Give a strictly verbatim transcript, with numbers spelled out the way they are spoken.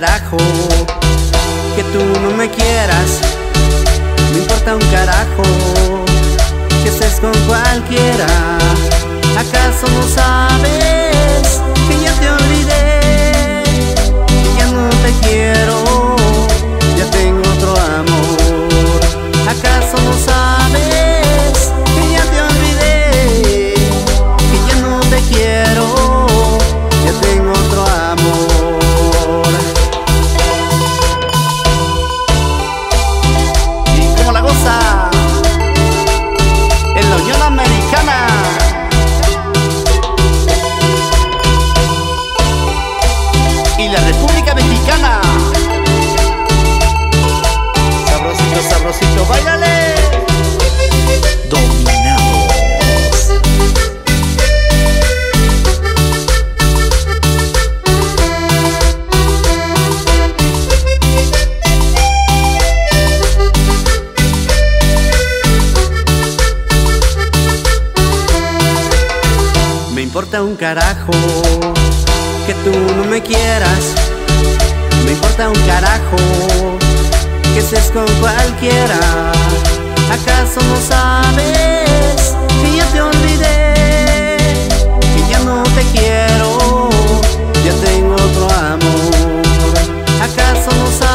carajo que tú no me quieras. Me importa un carajo que estés con cualquiera. ¿Acaso no sabes que ya te olvidé? Que ya no te quiero, ya tengo otro amor. ¿Acaso no sabes que ya te olvidé? Que ya no te quiero, ya tengo otro amor. ¿Y cómo la goza? En la Unión Americana y la República Mexicana. Sabrosito, sabrosito, báilale. Dominados. Me importa un carajo que tú no me quieras. Me importa un carajo que estés con cualquiera. ¿Acaso no sabes que ya te olvidé? Que ya no te quiero, ya tengo otro amor. ¿Acaso no sabes